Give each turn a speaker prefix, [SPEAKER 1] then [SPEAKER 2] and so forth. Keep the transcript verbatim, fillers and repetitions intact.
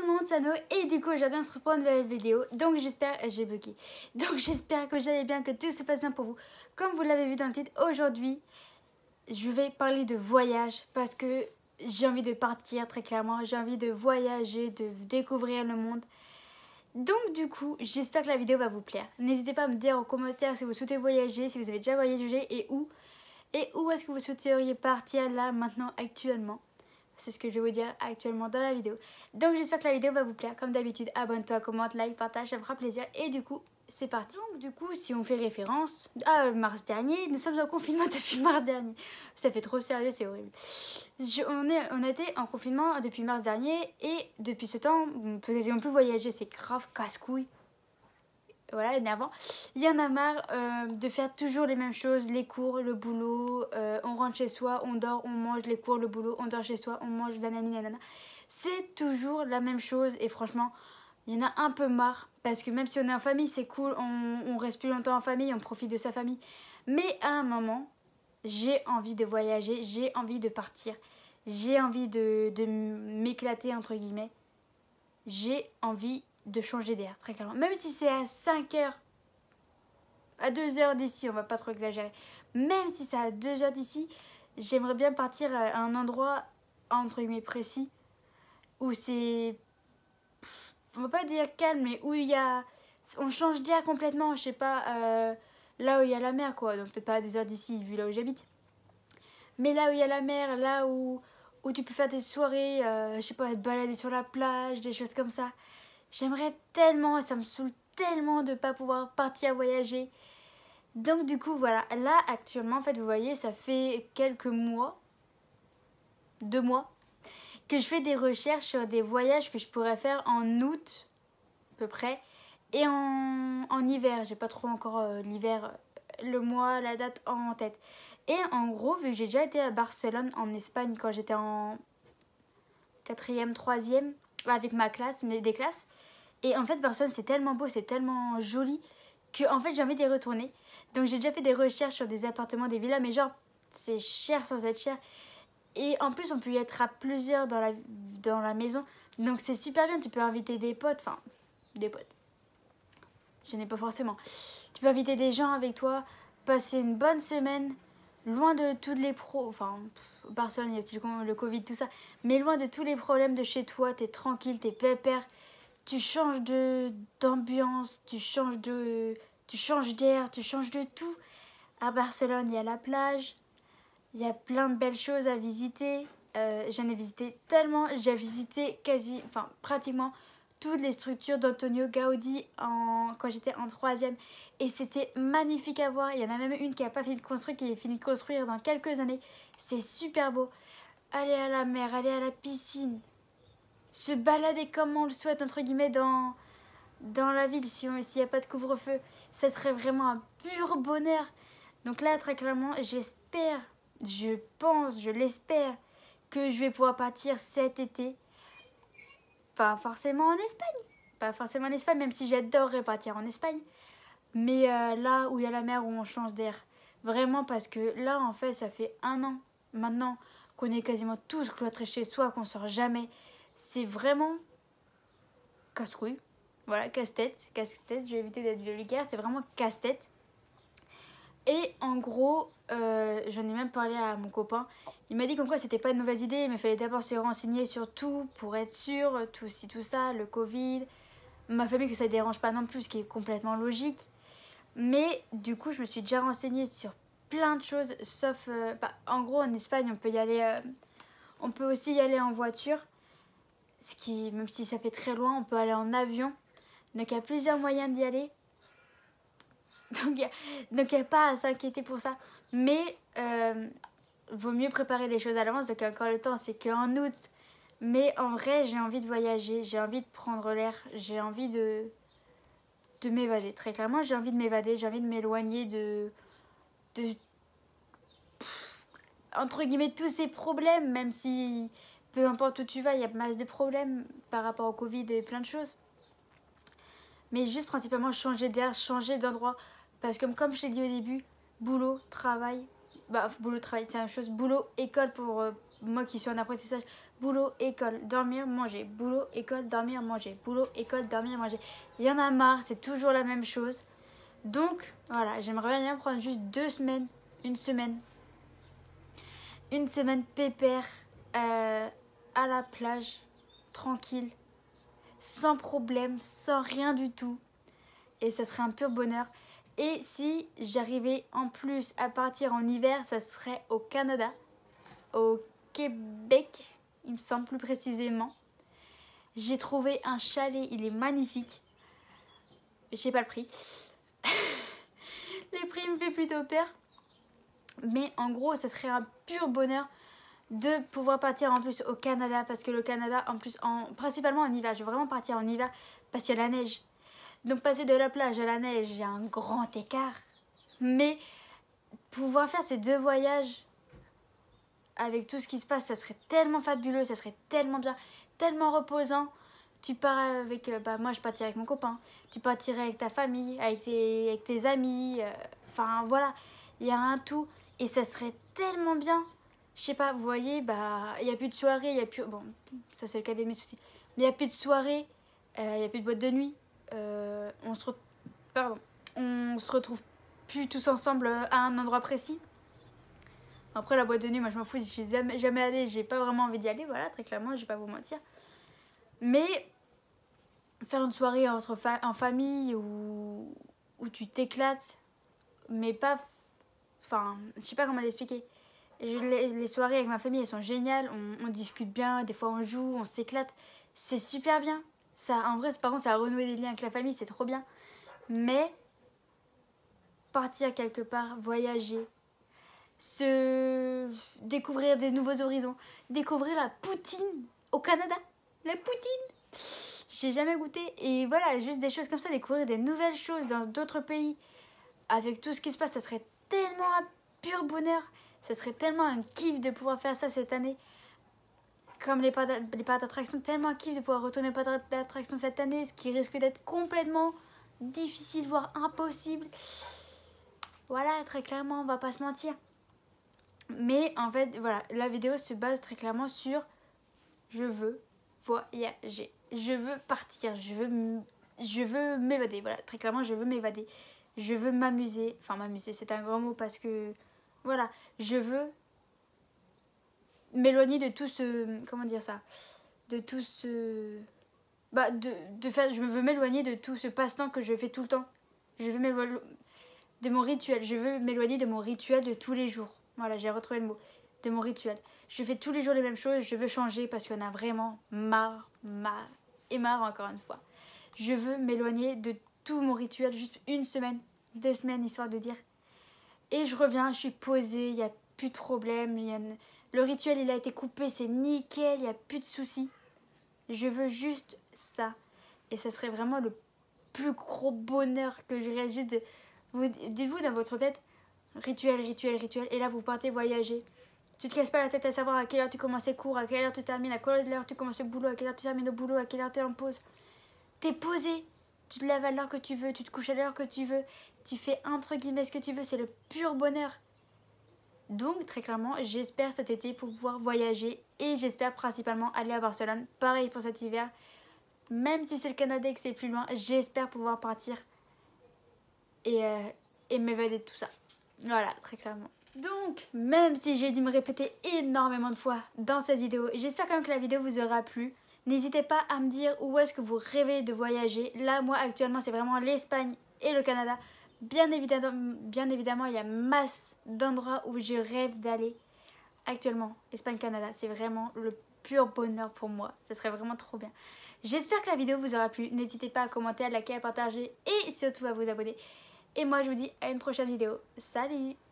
[SPEAKER 1] tout le monde, c'est Anno et du coup aujourd'hui on se reprend une nouvelle vidéo. Donc j'espère, j'ai bugué. Donc j'espère que vous allez bien, que tout se passe bien pour vous. Comme vous l'avez vu dans le titre, aujourd'hui je vais parler de voyage parce que j'ai envie de partir très clairement. J'ai envie de voyager, de découvrir le monde. Donc du coup j'espère que la vidéo va vous plaire. N'hésitez pas à me dire en commentaire si vous souhaitez voyager, si vous avez déjà voyagé et où. Et où est-ce que vous souhaiteriez partir là, maintenant, actuellement. C'est ce que je vais vous dire actuellement dans la vidéo. Donc j'espère que la vidéo va vous plaire. Comme d'habitude, abonne-toi, commente, like, partage, ça me fera plaisir. Et du coup, c'est parti. Donc du coup, si on fait référence à mars dernier, nous sommes en confinement depuis mars dernier. Ça fait trop sérieux, c'est horrible. Je, on, est, on était en confinement depuis mars dernier. Et depuis ce temps, on peut quasiment plus voyager. C'est grave casse-couille. Voilà, énervant. Il y en a marre euh, de faire toujours les mêmes choses, les cours, le boulot, euh, on rentre chez soi, on dort, on mange, les cours, le boulot, on dort chez soi, on mange, nanani, nanana. C'est toujours la même chose et franchement, il y en a un peu marre parce que même si on est en famille, c'est cool, on, on reste plus longtemps en famille, on profite de sa famille. Mais à un moment, j'ai envie de voyager, j'ai envie de partir, j'ai envie de, de m'éclater entre guillemets, j'ai envie de changer d'air, très clairement. Même si c'est à cinq heures, à deux heures d'ici, on va pas trop exagérer. Même si c'est à deux heures d'ici, j'aimerais bien partir à un endroit, entre guillemets, précis, où c'est, on va pas dire calme, mais où il y a, on change d'air complètement, je sais pas, euh, là où il y a la mer, quoi. Donc peut-être pas à deux heures d'ici, vu là où j'habite. Mais là où il y a la mer, là où, où tu peux faire des soirées, euh, je sais pas, te balader sur la plage, des choses comme ça. J'aimerais tellement, ça me saoule tellement de ne pas pouvoir partir voyager. Donc du coup, voilà. Là, actuellement, en fait, vous voyez, ça fait quelques mois, deux mois, que je fais des recherches sur des voyages que je pourrais faire en août, à peu près, et en, en hiver. J'ai pas trop encore euh, l'hiver, le mois, la date en tête. Et en gros, vu que j'ai déjà été à Barcelone, en Espagne, quand j'étais en quatrième, troisième, avec ma classe, mais des classes. Et en fait, Barcelone, c'est tellement beau, c'est tellement joli que en fait, j'ai envie d'y retourner. Donc, j'ai déjà fait des recherches sur des appartements, des villas, mais genre, c'est cher sans être cher. Et en plus, on peut y être à plusieurs dans la, dans la maison. Donc, c'est super bien. Tu peux inviter des potes, enfin, des potes. Je n'ai pas forcément. Tu peux inviter des gens avec toi, passer une bonne semaine, loin de tous les pros. Enfin, Barcelone, il y a aussi le, le Covid, tout ça. Mais loin de tous les problèmes de chez toi. T'es tranquille, t'es pépère. Tu changes de d'ambiance, tu changes de tu changes d'air, tu changes de tout. À Barcelone, il y a la plage, il y a plein de belles choses à visiter. Euh, J'en ai visité tellement, j'ai visité quasi, enfin pratiquement toutes les structures d'Antonio Gaudi en, quand j'étais en troisième. Et c'était magnifique à voir. Il y en a même une qui n'a pas fini de construire, qui est finie de construire dans quelques années. C'est super beau. Aller à la mer, aller à la piscine. Se balader comme on le souhaite, entre guillemets, dans, dans la ville, s'il n'y a pas de couvre-feu. Ça serait vraiment un pur bonheur. Donc là, très clairement, j'espère, je pense, je l'espère, que je vais pouvoir partir cet été. Pas forcément en Espagne. Pas forcément en Espagne, même si j'adorerais partir en Espagne. Mais euh, là où il y a la mer, où on change d'air. Vraiment, parce que là, en fait, ça fait un an, maintenant, qu'on est quasiment tous cloîtrés chez soi, qu'on sort jamais. C'est vraiment casse-couille. Voilà, casse-tête. Casse-tête, je vais éviter d'être vulgaire. C'est vraiment casse-tête. Et en gros, euh, j'en ai même parlé à mon copain. Il m'a dit comme quoi c'était pas une mauvaise idée, mais il fallait d'abord se renseigner sur tout pour être sûr, tout ci, tout ça, le Covid. Ma famille, que ça ne dérange pas non plus, ce qui est complètement logique. Mais du coup, je me suis déjà renseignée sur plein de choses, sauf... Euh, bah, en gros, en Espagne, on peut y aller... Euh, on peut aussi y aller en voiture. Ce qui, même si ça fait très loin, on peut aller en avion. Donc il y a plusieurs moyens d'y aller. Donc il n'y a pas à s'inquiéter pour ça. Mais euh, vaut mieux préparer les choses à l'avance. Donc encore le temps, c'est qu'en août. Mais en vrai, j'ai envie de voyager. J'ai envie de prendre l'air. J'ai envie de, de m'évader. Très clairement, j'ai envie de m'évader. J'ai envie de m'éloigner de... de pff, entre guillemets, tous ces problèmes. Même si... peu importe où tu vas, il y a masse de problèmes par rapport au Covid et plein de choses. Mais juste principalement changer d'air, changer d'endroit. Parce que comme je l'ai dit au début, boulot, travail, bah boulot, travail, c'est la même chose. Boulot, école pour euh, moi qui suis en apprentissage, boulot, école, dormir, manger, boulot, école, dormir, manger, boulot, école, dormir, manger. Il y en a marre, c'est toujours la même chose. Donc voilà, j'aimerais bien prendre juste deux semaines, une semaine, une semaine pépère euh, à la plage, tranquille, sans problème, sans rien du tout. Et ça serait un pur bonheur. Et si j'arrivais en plus à partir en hiver, ça serait au Canada, au Québec, il me semble plus précisément. J'ai trouvé un chalet, il est magnifique. Je sais pas le prix. Les prix me fait plutôt peur. Mais en gros, ça serait un pur bonheur de pouvoir partir en plus au Canada. Parce que le Canada, en plus, en, principalement en hiver, je veux vraiment partir en hiver parce qu'il y a la neige. Donc passer de la plage à la neige, il y a un grand écart. Mais pouvoir faire ces deux voyages avec tout ce qui se passe, ça serait tellement fabuleux, ça serait tellement bien, tellement reposant. Tu pars avec, euh, bah moi je partirais avec mon copain, tu partirais avec ta famille, avec tes, avec tes amis, euh, enfin voilà, il y a un tout et ça serait tellement bien. Je sais pas, vous voyez, bah il n'y a plus de soirée, il n'y a plus, bon ça c'est le cas des mes soucis, mais il n'y a plus de soirée, euh, il n'y a plus de boîte de nuit, euh, on se re... pardon, on se retrouve plus tous ensemble à un endroit précis. Après la boîte de nuit, moi je m'en fous, je suis jamais, jamais allée, j'ai pas vraiment envie d'y aller, voilà, très clairement, je vais pas vous mentir. Mais faire une soirée entre fa en famille où, où tu t'éclates, mais pas, enfin, je sais pas comment l'expliquer. Les, les soirées avec ma famille, elles sont géniales, on, on discute bien, des fois on joue, on s'éclate, c'est super bien. Ça, en vrai, par contre, ça a renoué des liens avec la famille, c'est trop bien. Mais partir quelque part, voyager, se découvrir des nouveaux horizons, découvrir la poutine au Canada, la poutine, j'ai jamais goûté et voilà, juste des choses comme ça, découvrir des nouvelles choses dans d'autres pays avec tout ce qui se passe, ça serait tellement un pur bonheur, ça serait tellement un kiff de pouvoir faire ça cette année. Comme les parcs d'attraction, tellement un kiff de pouvoir retourner au parc d'attraction cette année, ce qui risque d'être complètement difficile, voire impossible. Voilà, très clairement, on va pas se mentir. Mais en fait, voilà, la vidéo se base très clairement sur je veux voyager, je veux partir, je veux, je veux m'évader. Voilà, très clairement, je veux m'évader. Je veux m'amuser. Enfin, m'amuser, c'est un grand mot parce que, voilà, je veux m'éloigner de tout ce... Comment dire ça? De tout ce... Bah, de, de faire... Je veux m'éloigner de tout ce passe-temps que je fais tout le temps. Je veux m'éloigner de mon rituel. Je veux m'éloigner de mon rituel de tous les jours. Voilà, j'ai retrouvé le mot. De mon rituel. Je fais tous les jours les mêmes choses. Je veux changer parce qu'on a vraiment marre, marre et marre encore une fois. Je veux m'éloigner de tout mon rituel. Juste une semaine, deux semaines, histoire de dire. Et je reviens, je suis posée. Il n'y a plus de problème. Il y a une... Le rituel, il a été coupé. C'est nickel. Il n'y a plus de soucis. Je veux juste ça. Et ça serait vraiment le plus gros bonheur que j'aurais juste de... Vous, dites-vous dans votre tête, rituel, rituel, rituel. Et là, vous partez voyager. Tu te casses pas la tête à savoir à quelle heure tu commences les cours, à quelle heure tu termines, à quelle heure tu commences le boulot, à quelle heure tu termines le boulot, à quelle heure tu es en pause. Tu es posé. Tu te lèves à l'heure que tu veux, tu te couches à l'heure que tu veux. Tu fais entre guillemets ce que tu veux. C'est le pur bonheur. Donc, très clairement, j'espère cet été pour pouvoir voyager. Et j'espère principalement aller à Barcelone. Pareil pour cet hiver. Même si c'est le Canada et que c'est plus loin, j'espère pouvoir partir et, euh, et m'évader de tout ça. Voilà, très clairement. Donc, même si j'ai dû me répéter énormément de fois dans cette vidéo, j'espère quand même que la vidéo vous aura plu. N'hésitez pas à me dire où est-ce que vous rêvez de voyager. Là, moi, actuellement, c'est vraiment l'Espagne et le Canada. Bien évidemment, bien évidemment, il y a masse d'endroits où je rêve d'aller. Actuellement, Espagne-Canada, c'est vraiment le pur bonheur pour moi. Ça serait vraiment trop bien. J'espère que la vidéo vous aura plu. N'hésitez pas à commenter, à liker, à partager et surtout à vous abonner. Et moi, je vous dis à une prochaine vidéo. Salut!